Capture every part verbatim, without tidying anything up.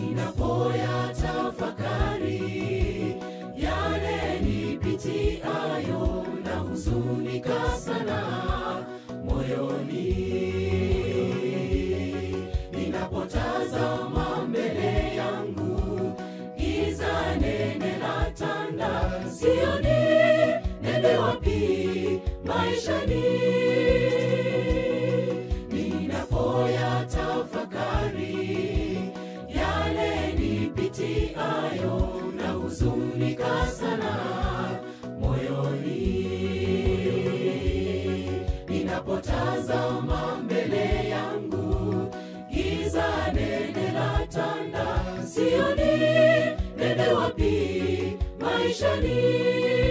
ninapoya tafakari yale nipitiayo na huzunika sana moyoni. Ninapotazama mbele yangu giza nene latanda, sioni nende wapi maishani. Ninapoya tafakari yale nipitiayo na huzunika sana moyoni. Ninapotazama mbele yangu giza nene latanda, sioni nende wapi maishani.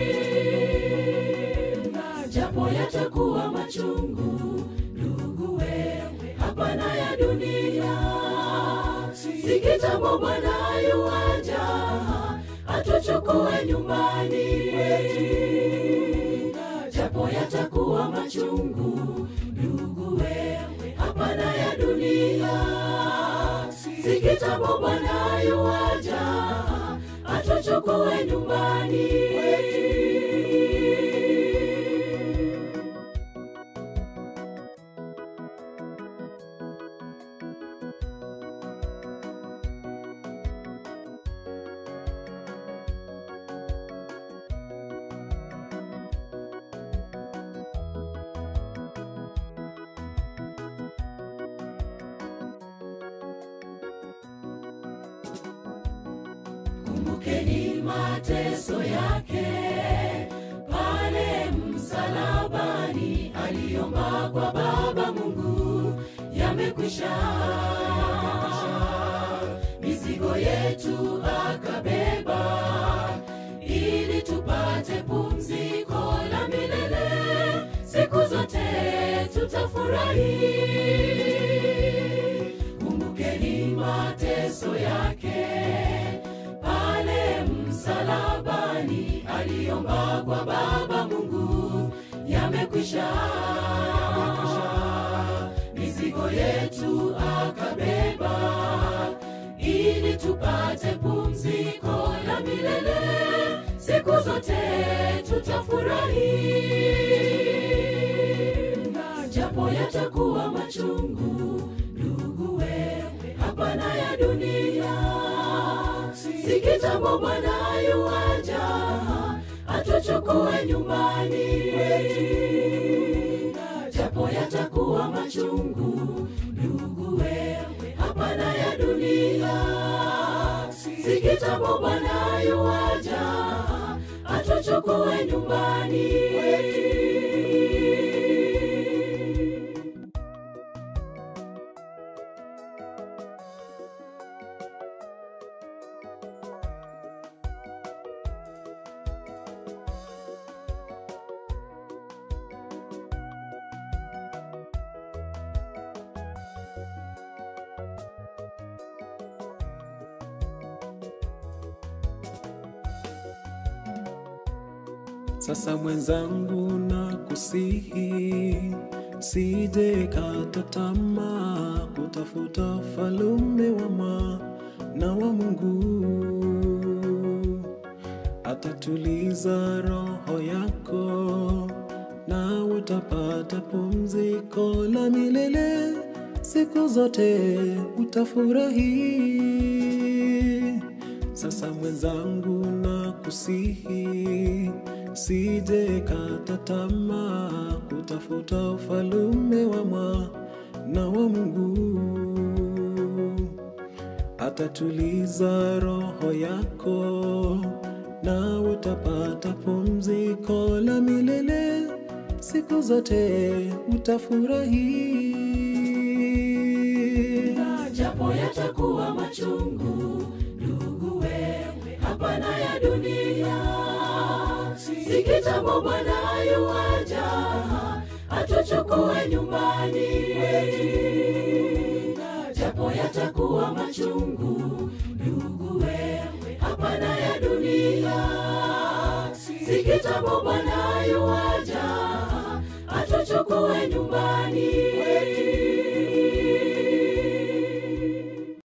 Japo yatakuwa machungu ndugu wewe hapana ya dunia, si kitambo Bwana yuaja atuchukue nyumbani kwetu. Japo yatakuwa machungu ndugu wewe hapana ya dunia, si kitambo Bwana yuaja atuchukue nyumbani kwetu. Kumbukeni mateso yake pale msalabani, aliomba kwa Baba Mungu yamekwisha. Mizigo yetu akabeba ili tupate pumziko la milele, siku zote tutafurahi. Kumbukeni mateso yake msalabani, aliomba kwa Baba Mungu yamekwisha. Mizigo yetu akabeba ili tupate pumziko la milele, siku zote tutafurahi. Japo yatakuwa machungu ndugu wewe hapana ya dunia, si kitambo Bwana yuaja atuchukue nyumbani kwetu. Japo yatakuwa machungu ndugu wewe hapana ya dunia, si kitambo Bwana yuaja atuchukue nyumbani kwetu. Sasa mwenzangu na kusihi, sije kata tamaa kutafuta ufalme wa Mwana wa Mungu. Atatuliza roho yako na utapata pumziko la milele, siku zote utafurahi. Sasa mwenzangu na kusihi, sije kata tamaa kutafuta ufalme wa Mwana wa Mungu. Atatuliza roho yako na utapata pumziko la milele, siku zote utafurahi. Japo yatakuwa machungu ndugu wewe hapana ya dunia, si kitambo Bwana yuaja atuchukue nyumbani kwetu. Japo yatakuwa machungu ndugu wewe hapana ya dunia, si kitambo Bwana yuaja atuchukue nyumbani.